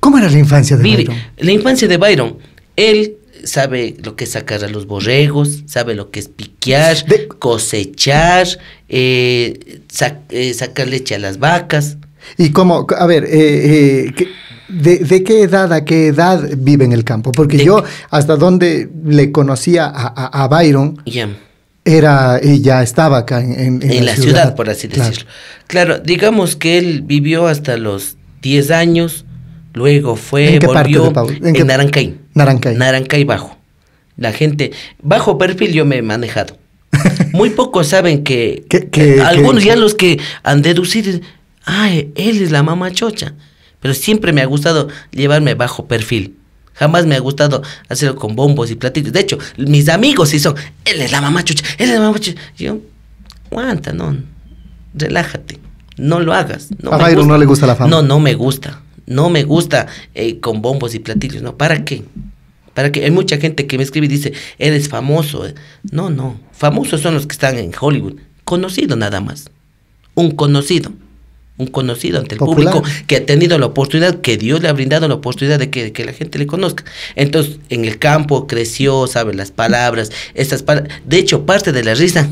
¿Cómo era la infancia de Byron? La infancia de Byron, él sabe lo que es sacar a los borregos, sabe lo que es piquear, cosechar, sacar leche a las vacas. ¿Y cómo? A ver, ¿de qué edad a qué edad vive en el campo? Porque yo, hasta donde le conocía a Byron, ya estaba acá en la ciudad, por así decirlo. Claro, digamos que él vivió hasta los 10 años, luego volvió en Narancay. Narancay Bajo. La gente, bajo perfil yo me he manejado. Muy pocos saben que algunos ya los que han deducido, él es la mamá chocha. Pero siempre me ha gustado llevarme bajo perfil. Jamás me ha gustado hacerlo con bombos y platillos. De hecho, mis amigos sí son, él es la mamá chocha, él es la mamá chocha. Yo, aguanta, no, relájate, no lo hagas. No a Byron no le gusta la fama. No me gusta. No me gusta con bombos y platillos, ¿no? ¿Para qué? ¿Para qué? Hay mucha gente que me escribe y dice, eres famoso. No, famosos son los que están en Hollywood. Conocido nada más. Un conocido ante el público que ha tenido la oportunidad, que Dios le ha brindado la oportunidad de que la gente le conozca. Entonces, en el campo creció, sabe las palabras, de hecho, parte de la risa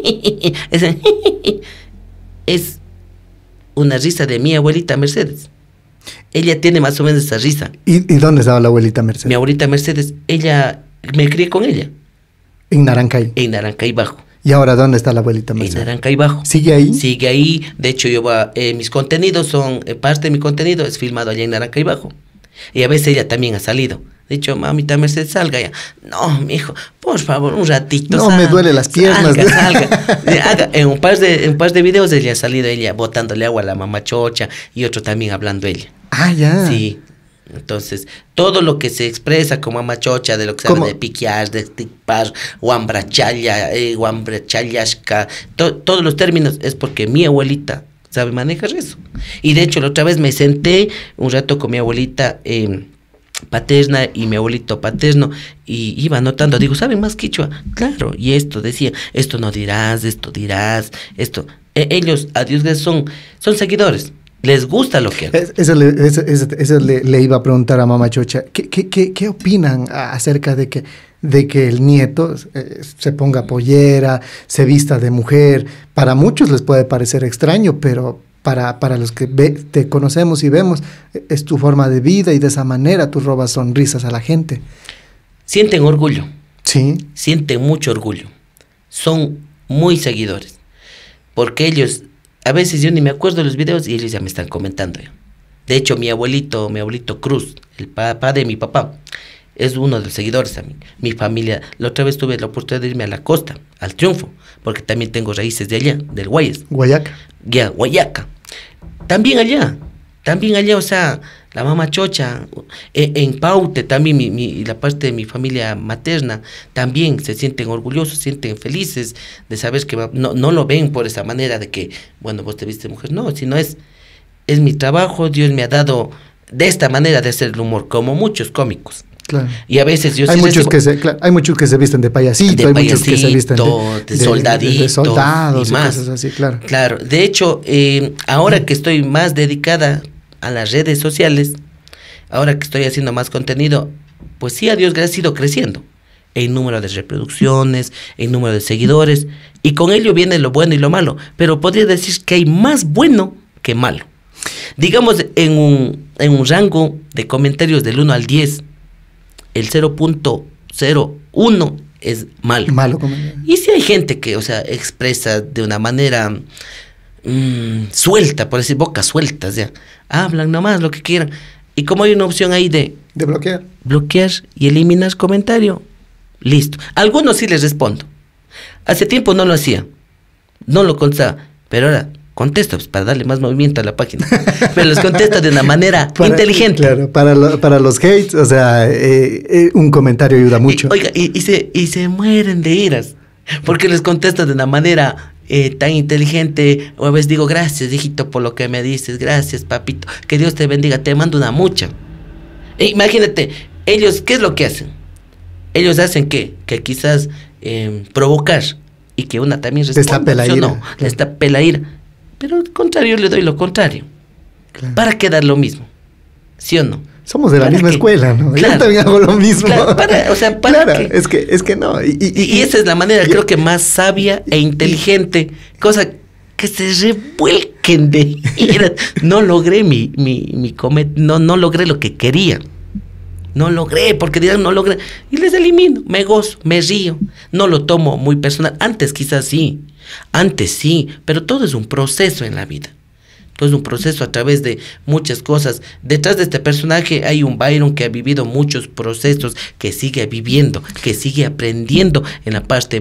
es una risa de mi abuelita Mercedes. Ella tiene más o menos esa risa. ¿Y dónde estaba la abuelita Mercedes? Mi abuelita Mercedes, me crié con ella. ¿En Narancay? En Narancay Bajo. ¿Y ahora dónde está la abuelita Mercedes? En Narancay Bajo. ¿Sigue ahí? Sigue ahí. De hecho, mis contenidos son, parte de mi contenido es filmado allá en Narancay Bajo. Y a veces ella también ha salido. De hecho, mamita Mercedes, salga ya. No, mijo, por favor, un ratito. No, me duele las piernas. Salga. En un par de videos ella ha salido, ella botándole agua a la mamá chocha y otro también hablando ella. Ah, ya. Sí. Entonces, todo lo que se expresa como mamá chocha, de lo que se habla de piquear, de tipar, guambrachalla, guambrachayashka, todos los términos es porque mi abuelita sabe manejar eso. Y de hecho, la otra vez me senté un rato con mi abuelita paterna y mi abuelito paterno y iba anotando, digo, ¿saben más quichua? Claro, y esto decía, esto no dirás, esto dirás, esto. Ellos, a Dios gracias, son seguidores. Les gusta lo que hago. Eso le iba a preguntar a mamá chocha. ¿Qué opinan acerca de que el nieto se ponga pollera, se vista de mujer? Para muchos les puede parecer extraño, pero para los que te conocemos y vemos, es tu forma de vida y de esa manera tú robas sonrisas a la gente. Sienten orgullo. Sí. Sienten mucho orgullo. Son muy seguidores. Porque ellos... A veces yo ni me acuerdo de los videos y ellos ya me están comentando. De hecho, mi abuelito Cruz, el papá de mi papá, es uno de los seguidores también. Mi familia, la otra vez tuve la oportunidad de irme a la costa, al Triunfo, porque también tengo raíces de allá, del Guayas. Guayaca. Ya, Guayaca. También allá, o sea, la mamá chocha, en Paute también la parte de mi familia materna también se sienten orgullosos, se sienten felices de saber que no lo ven por esa manera de que, bueno, vos te viste mujer, no, sino es mi trabajo, Dios me ha dado de esta manera de hacer el humor, como muchos cómicos. Claro. Y a veces yo hay muchos que se visten de payasito, hay muchos que se visten de soldadito, de soldados y más. Cosas así, claro. Claro, de hecho, ahora que estoy más dedicada a las redes sociales, ahora que estoy haciendo más contenido, pues sí, a Dios gracias, ha ido creciendo en número de reproducciones, en número de seguidores, y con ello viene lo bueno y lo malo, pero podría decir que hay más bueno que malo. Digamos, en un rango de comentarios del 1 al 10, el 0.01 es malo. Y si hay gente que, o sea, expresa de una manera suelta, por decir, bocas sueltas, ya, hablan nomás lo que quieran. Y como hay una opción ahí de bloquear y eliminar comentario, listo. Algunos sí les respondo. Hace tiempo no lo hacía, no lo contestaba, pero ahora contesto pues, para darle más movimiento a la página. Pero les contesto de una manera inteligente. Claro, para los hates, o sea, un comentario ayuda mucho. Y se mueren de iras, porque les contesto de una manera tan inteligente, o a veces digo, gracias, hijito, por lo que me dices, gracias, papito, que Dios te bendiga, te mando una mucha. Imagínate, ellos, ¿qué es lo que hacen? Ellos hacen que quizás provocar, y que una también responda, ¿sí o no? Les tape la ira. Pero al contrario, yo le doy lo contrario. Claro. ¿Para qué dar lo mismo? ¿Sí o no? Somos de la misma escuela, ¿no? Claro, yo también hago lo mismo. Claro, claro, es que no. Y esa es la manera, creo que más sabia e inteligente, cosa que se revuelquen de ira. No logré no logré lo que quería. No logré, porque dirán, no logré. Y les elimino, me gozo, me río. No lo tomo muy personal. Antes sí, pero todo es un proceso en la vida. Todo es un proceso a través de muchas cosas. Detrás de este personaje hay un Byron que ha vivido muchos procesos, que sigue viviendo, que sigue aprendiendo en la parte